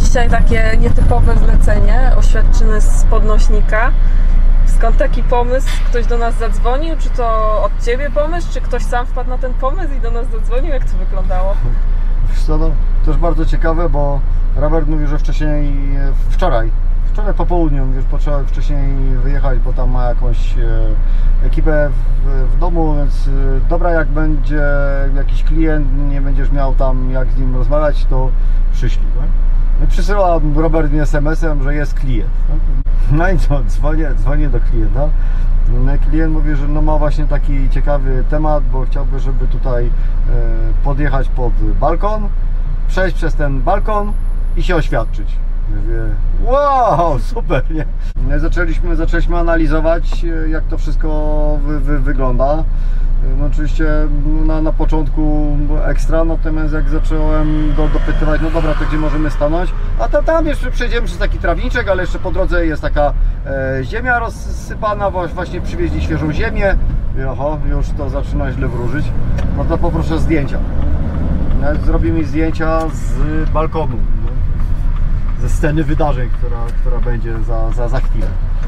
dzisiaj takie nietypowe zlecenie, oświadczyny z podnośnika. Skąd taki pomysł? Ktoś do nas zadzwonił? Czy to od Ciebie pomysł? Czy ktoś sam wpadł na ten pomysł i do nas zadzwonił? Jak to wyglądało? Wiesz co, no, to już bardzo ciekawe, bo Robert mówił, że wczoraj po południu, wiesz, potrzeba wcześniej wyjechać, bo tam ma jakąś ekipę w domu, więc dobra, jak będzie jakiś klient, nie będziesz miał tam jak z nim rozmawiać, to przyślij. No? Przysyła Robert mi SMS-em, że jest klient. No i co, dzwonię do klienta. No, klient mówi, że no ma właśnie taki ciekawy temat, bo chciałby, żeby tutaj podjechać pod balkon, przejść przez ten balkon i się oświadczyć. Mówię, wow, super, nie? Zaczęliśmy analizować, jak to wszystko wygląda. No oczywiście na początku ekstra, natomiast jak zacząłem go dopytywać, no dobra, to gdzie możemy stanąć? A tam jeszcze przejdziemy przez taki trawniczek, ale jeszcze po drodze jest taka ziemia rozsypana, właśnie przywieźli świeżą ziemię. Oho, już to zaczyna źle wróżyć. No to poproszę zdjęcia. Zrobi mi zdjęcia z balkonu, ze sceny wydarzeń, która będzie za chwilę.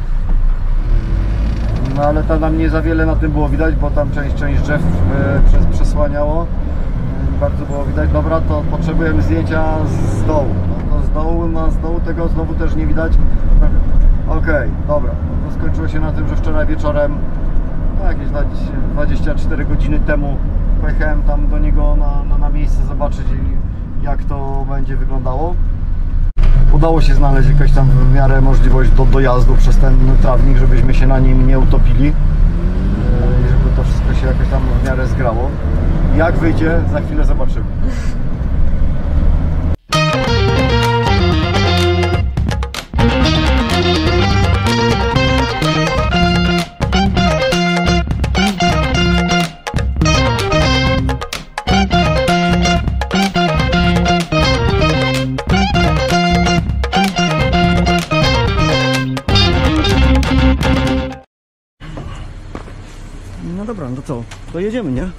No ale tam nie za wiele na tym było widać, bo tam część drzew przesłaniało. Bardzo było widać. Dobra, to potrzebujemy zdjęcia z dołu. No to z dołu tego znowu też nie widać. Okej, dobra. To skończyło się na tym, że wczoraj wieczorem, no jakieś 24 godziny temu, pojechałem tam do niego na miejsce zobaczyć, jak to będzie wyglądało. Udało się znaleźć jakaś tam w miarę możliwość do dojazdu przez ten trawnik, żebyśmy się na nim nie utopili i żeby to wszystko się jakoś tam w miarę zgrało. Jak wyjdzie, za chwilę zobaczymy. No dobra, no to co? To jedziemy, nie?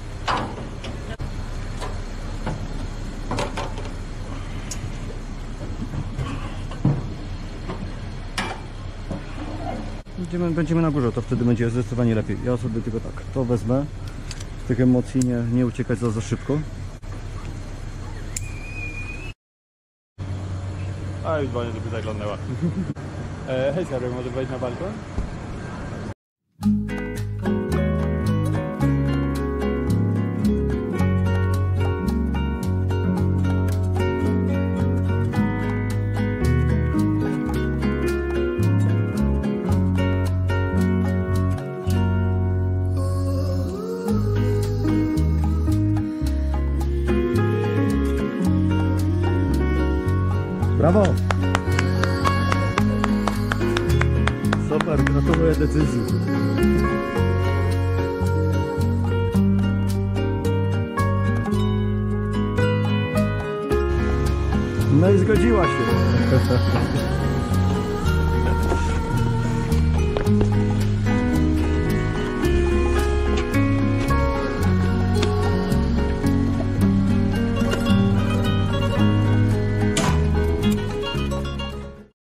Będziemy na górze, to wtedy będzie zdecydowanie lepiej. Ja sobie tylko tak, to wezmę. Z tych emocji nie uciekać za szybko. A już dzwonię, żeby zaglądnęła. Hej, Karol, może wejść na balkon? Brawo! Super, gratuluję decyzji. No i zgodziła się.